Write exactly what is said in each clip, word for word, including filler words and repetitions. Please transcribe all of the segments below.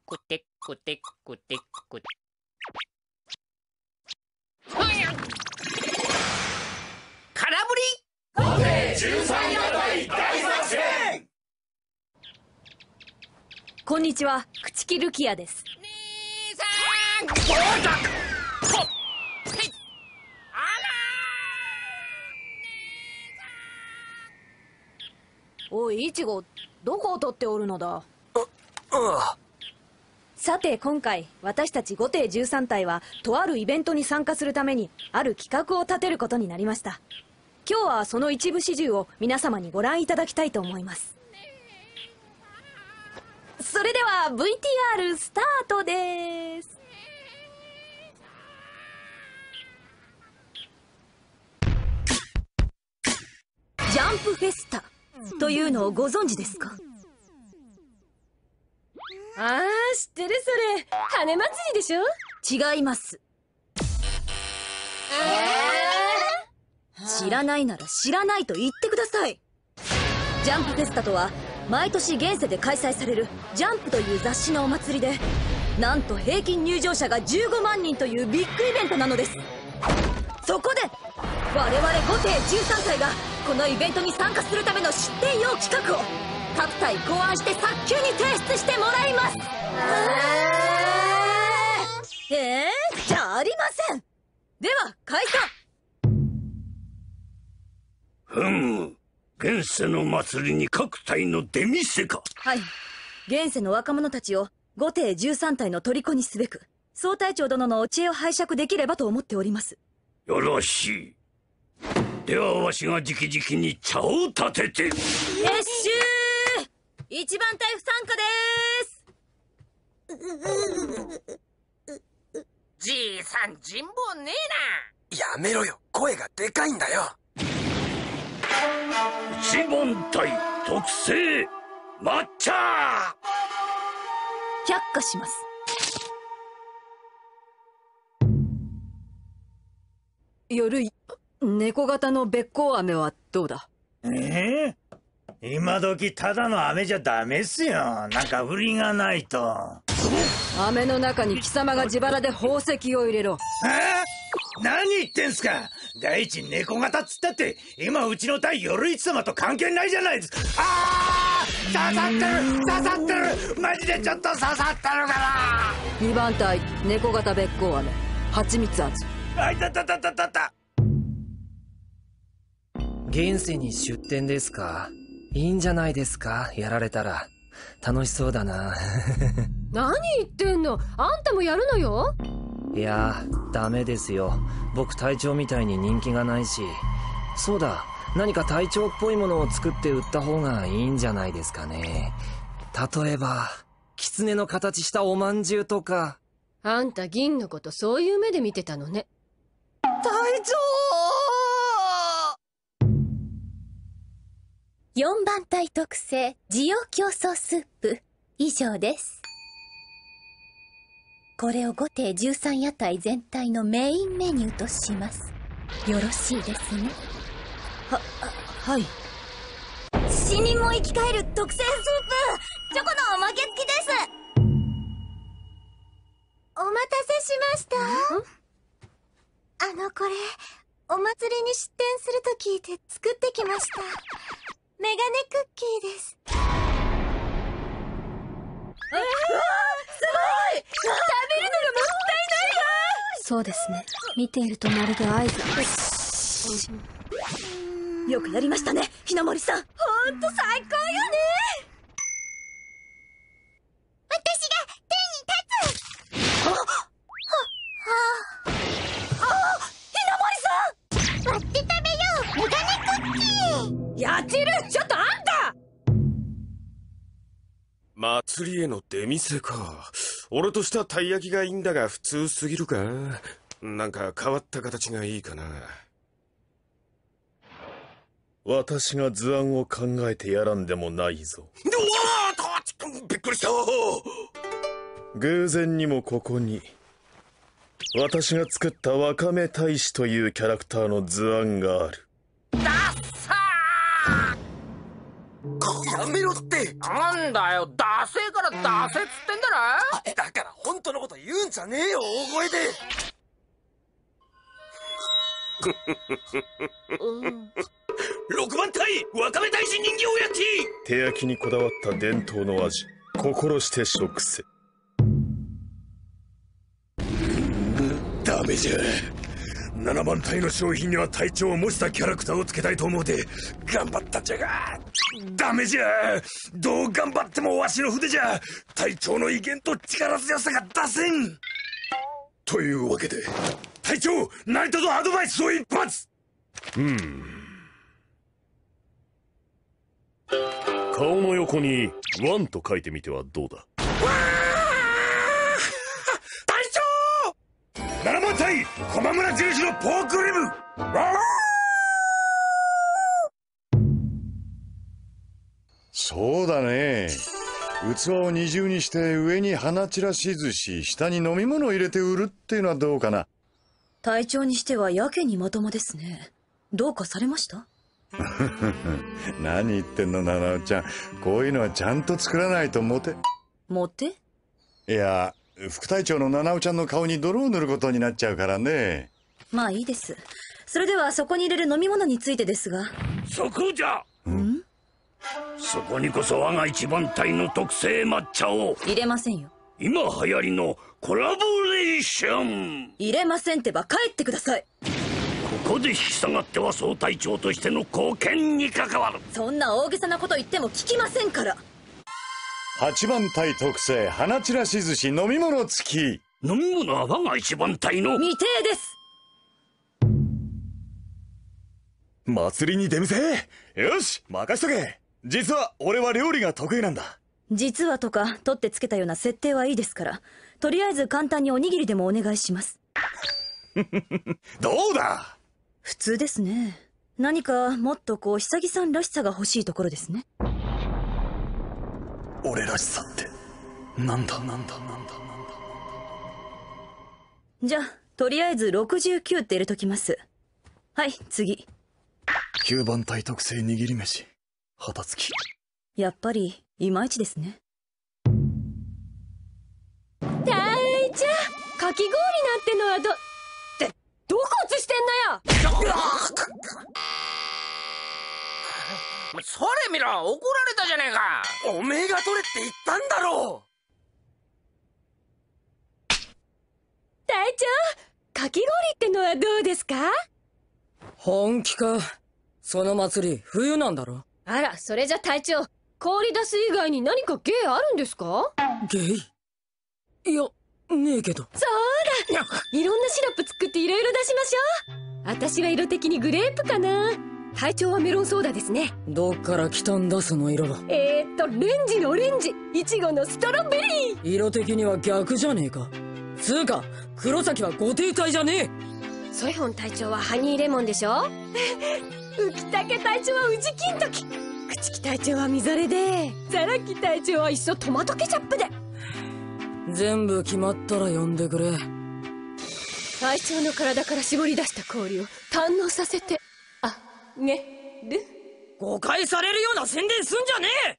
くてくてくてくて。空振り。 ごていじゅうさん屋台大作戦。 こんにちは、朽木ルキアです。 姉さん。おいだ。ほっ。 おい、イチゴ、どこを取っておるのだ。 あ、ああ。 さて今回私たちごていじゅうさん隊はとあるイベントに参加するためにある企画を立てることになりました。今日はその一部始終を皆様にご覧いただきたいと思います。それでは ブイティーアール スタートです。ジャンプフェスタというのをご存知ですか？ ああ、知ってるそれ。羽祭りでしょ？ 違います。えー、知らないなら知らないと言ってください。ジャンプフェスタとは毎年現世で開催されるジャンプという雑誌のお祭りで、なんと平均入場者がじゅうごまんにんというビッグイベントなのです。そこで我々ごていじゅうさん隊がこのイベントに参加するための出展用企画を各隊考案して早急に提出してもらいます。えー、えー、じゃありません。では解散。 ふむ、現世の祭りに各隊の出店か。 はい、現世の若者たちをごていじゅうさん隊の虜にすべく総隊長殿のお知恵を拝借できればと思っております。 よろしい。ではわしが直々に茶を立てて。 撤収。一番隊不参加でーす。 じいさん人望ねえな。 やめろよ、声がでかいんだよ。 一番隊特製抹茶。 却下します。 夜い猫型のべっこう飴はどうだ？ ええ、今時ただの飴じゃダメっすよ。なんか売りがないと。 飴の中に貴様が自腹で宝石を入れろ。 えー、何言ってんすか。第一猫型っつったって今うちの隊夜市様と関係ないじゃないですか。あー、刺さってる刺さってる、マジでちょっと刺さってるから。 にばん隊猫型べっこう飴蜂蜜味。 あいたたたたたた。 現世に出店ですか？いいんじゃないですか？やられたら楽しそうだな。 何言ってんの？あんたもやるのよ。 いや、ダメですよ。僕隊長みたいに人気がないし。そうだ、何か隊長っぽいものを作って売った方がいいんじゃないですかね。例えば狐の形したおまんじゅうとか。 あんた銀のことそういう目で見てたのね。 隊長。 よんばん隊特製滋養競争スープ以上です。これをごていじゅうさん屋台全体のメインメニューとします。よろしいですね。 は、はい。 死人も生き返る特製スープ、チョコのおまけ付きです。お待たせしました。あのこれお祭りに出店すると聞いて作ってきました。メガネクッキーです。えー、 すごい。食べるのがもったいないわ。 そうですね、見ているとまるで合図。 よくやりましたね、ひなもりさん。ほんと最高よね。 私が手に立つ。ははああ、ひなもりさん、割って食べよう、メガネクッキー。 やってる。ちょっとあんた。 祭りへの出店か。俺としてはたい焼きがいいんだが普通すぎるか。なんか変わった形がいいかな。 私が図案を考えてやらんでもないぞ。 うわー、びっくりした。 偶然にもここに私が作ったワカメ大使というキャラクターの図案がある。 ダッサー。 やめろって。 なんだよ、ダセえからダセっつってんだろ。 だから本当のこと言うんじゃねえよ、大声で。 ろくばん隊わかめ大臣人形焼き。 手焼きにこだわった伝統の味、心して食せ。 ダメじゃ。ななばん隊の商品には隊長を模したキャラクターをつけたいと思うて頑張ったんじゃが、ダメじゃ。どう頑張ってもわしの筆じゃ隊長の威厳と力強さが出せん。というわけで隊長、何とぞアドバイスを一発。 うん顔の横にワンと書いてみてはどうだ。 隊長、ななばん隊駒村印のポークリブ。 そうだね。器を二重にして上に花散らし寿司、下に飲み物を入れて売るっていうのはどうかな。 隊長にしてはやけにまともですね。どうかされました？ 何言ってんの七尾ちゃん、こういうのはちゃんと作らないとモテモテいや、副隊長の七尾ちゃんの顔に泥を塗ることになっちゃうからね。 まあいいです。それではそこに入れる飲み物についてですが。 そこじゃ。 ん？ そこにこそ我が一番隊の特製抹茶を。 入れませんよ。 今流行りのコラボレーション。 入れませんってば帰ってください。 ここで引き下がっては総隊長としての貢献に関わる。 そんな大げさなこと言っても聞きませんから。 八番隊特製花散らし寿司飲み物付き。 飲み物は我が一番隊の未定です。 祭りに出店。よし任しとけ。実は俺は料理が得意なんだ。 実はとか取ってつけたような設定はいいですから、とりあえず簡単におにぎりでもお願いします。 どうだ。 普通ですね。何かもっとこう久木さんらしさが欲しいところですね。 俺らしさってなんだなんだなんだなんだ。 じゃあとりあえずろくじゅうきゅうって入れときます。はい次。 きゅうばん隊特製握り飯旗付き。 やっぱりいまいちですね。 隊長、かき氷なんてのはどってどこ映してんのよ。 それ見ろ、怒られたじゃねえか。 おめえが取れって言ったんだろう。 隊長、かき氷ってのはどうですか？ 本気か。その祭り冬なんだろ。 あら、それじゃ隊長、氷出す以外に何か芸あるんですか？ 芸？いや、ねえけど。 そうだ、いろんなシロップ作っていろいろ出しましょう。私は色的にグレープかな。隊長はメロンソーダですね。 どっから来たんだその色は。 えーっとレンジのオレンジ、イチゴのストロベリー。 色的には逆じゃねえか。つうか黒崎はご停滞じゃねえ。 ソイホン隊長はハニーレモンでしょ。ウキタケ隊長はウジキントキ、クチキ隊長はみぞれで、ザラキ隊長はいっそトマトケチャップで。 全部決まったら呼んでくれ。 隊長の体から絞り出した氷を堪能させてあげる。 誤解されるような宣伝すんじゃねえ。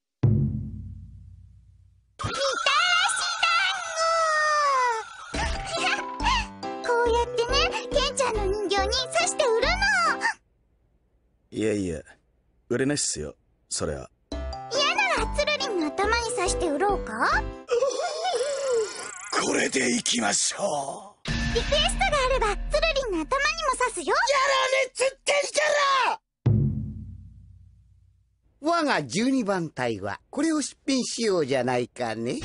こうやってね、ケンちゃんの人形に刺して売るの。 いやいや、売れないっすよそりゃ。 嫌ならツルリンの頭に刺して売ろうか。 これでいきましょう。 リクエストがあればツルリンの頭にも刺すよ。 やらねつってんから我がじゅうにばん隊はこれを出品しようじゃないかね。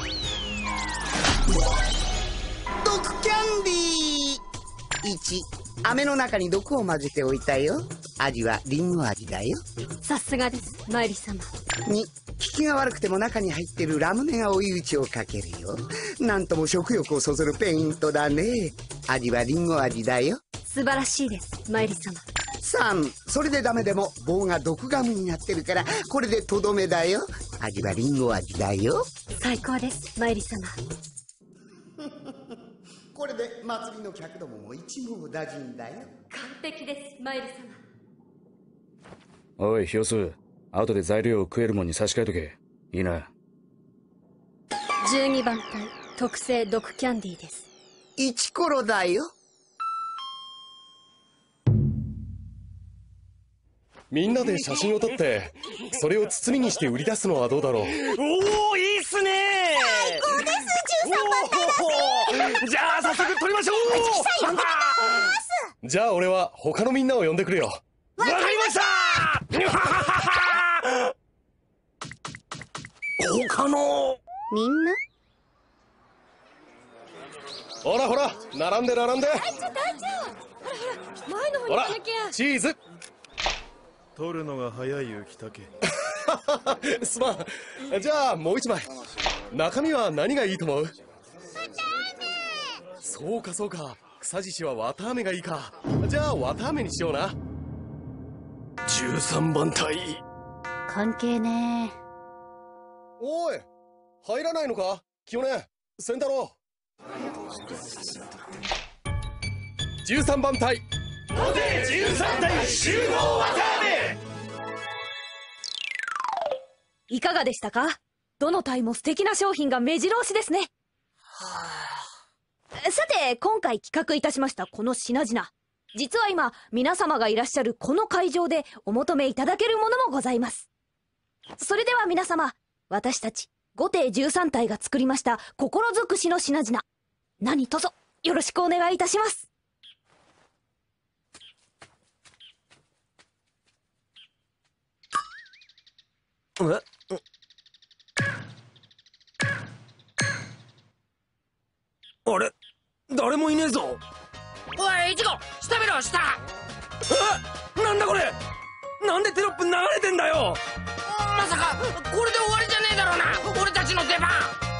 毒キャンディー。いち、飴の中に毒を混ぜておいたよ。味はリンゴ味だよ。 さすがです、マイリ様。 に、効きが悪くても中に入ってるラムネが追い打ちをかけるよ。なんとも食欲をそそるペイントだね。味はリンゴ味だよ。 素晴らしいです、マイリ様。 さん、それでダメでも棒が毒ガムになってるからこれでとどめだよ。味はリンゴ味だよ。 最高です、マイリ様。 これで祭りの客どもも一網打尽だよ。 完璧です、マイリ様。 おいヒヨス、 後で材料を食えるもんに差し替えとけ。いいな。 じゅうにばん隊特製毒キャンディーです。 イチコロだよ。 みんなで写真を撮ってそれを包みにして売り出すのはどうだろう。 おお、いいっすね。 最高です。じゅうさんばん隊だぜ。 じゃあ早速撮りましょう。 さ呼んできます。 じゃあ俺は他のみんなを呼んでくるよ。 わかりました。他のみんなほらほら並んで並んで。 隊長隊長、ほらほら前の方にほら行かなきゃ。 チーズ。 取るのが早い雪竹。 すまん。じゃあもう一枚。中身は何がいいと思う？そうかそうか、草獅子は綿あめがいいか。じゃあ綿あめにしような。 じゅうさんばん隊。 関係ねえ。 おい、入らないのか清音、仙太郎。じゅうさんばん隊ごていじゅうさん隊集合綿あめ。 いかがでしたか？どの隊も素敵な商品が目白押しですね。さて、今回企画いたしましたこの品々、実は今皆様がいらっしゃるこの会場でお求めいただけるものもございます。それでは皆様、私たちごていじゅうさん隊が作りました心尽くしの品々、何卒よろしくお願いいたします。 え？あれ？誰もいねえぞ。 おい、イチゴ、下見ろ、下。 え？なんだこれ？なんでテロップ流れてんだよ。 まさかこれで終わりじゃねえだろうな。俺たちの出番。